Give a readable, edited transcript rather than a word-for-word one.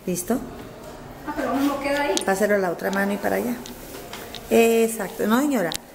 ¿Listo? Ah, pero uno queda ahí. Páselo a la otra mano y para allá. Exacto. No, señora.